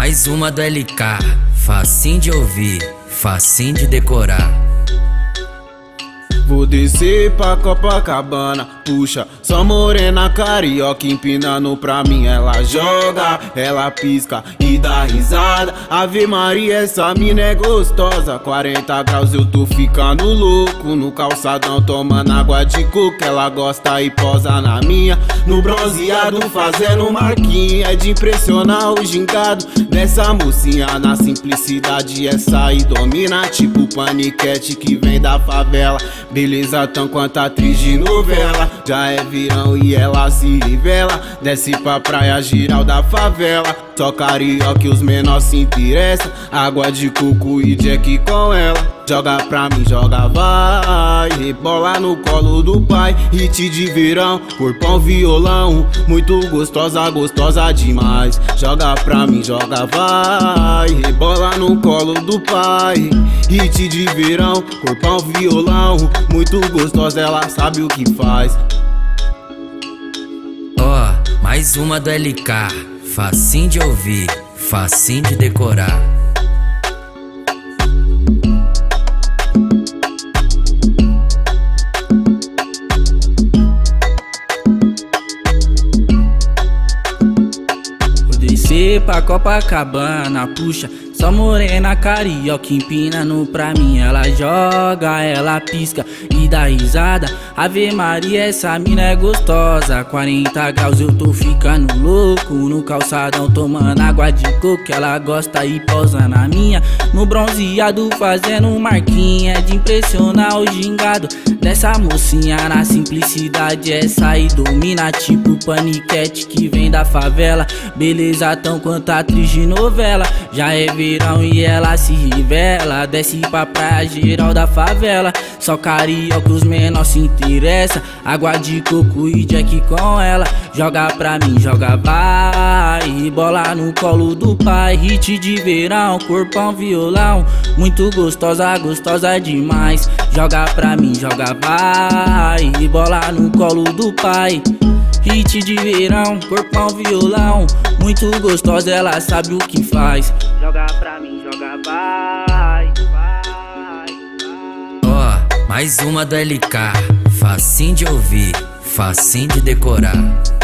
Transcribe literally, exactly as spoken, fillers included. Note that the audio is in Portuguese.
mais uma do L K, facinho de ouvir, facinho de decorar. Vou descer pra Copacabana, puxa, só morena carioca empinando pra mim. Ela joga, ela pisca e dá risada. Ave Maria, essa mina é gostosa. Quarenta graus eu tô ficando louco no calçadão tomando água de coco. Ela gosta e posa na minha, no bronzeado fazendo marquinha. É de impressionar o gingado dessa mocinha na simplicidade. Essa aí domina tipo paniquete que vem da favela. Beleza tão quanto atriz de novela. Já é verão e ela se revela. Desce pra praia giral da favela. Só carioca e os menores se interessam. Água de coco e Jack com ela. Joga pra mim, joga vai. Rebola no colo do pai. Hit de verão, corpão violão. Muito gostosa, gostosa demais. Joga pra mim, joga vai. Rebola no colo do pai. Hit de verão, corpão violão. Muito gostosa, ela sabe o que faz. Ó, oh, mais uma do L K, facinho de ouvir, facinho de decorar. Vou descer pra Copacabana, puxa, só morena carioca empinando pra mim. Ela joga, ela pisca e dá risada. Ave Maria, essa mina é gostosa. Quarenta graus eu tô ficando louco no calçadão tomando água de coco. Ela gosta e posa na minha, no bronzeado fazendo marquinha. É de impressionar o gingado dessa mocinha na simplicidade. Essa aí domina tipo paniquete que vem da favela. Beleza tão quanto atriz de novela. Já é verão e ela se revela. Desce pra praia geral da favela. Só carioca os menores se interessa. Água de coco e Jack com ela. Joga pra mim, joga vai. Bola no colo do pai. Hit de verão, corpão violão. Muito gostosa, gostosa demais. Joga pra mim, joga vai. Bola no colo do pai. Hit de verão, corpão violão. Muito gostosa, ela sabe o que faz. Joga pra mim, joga vai, vai, vai. Ó, oh, mais uma do L K, facinho de ouvir, facinho de decorar.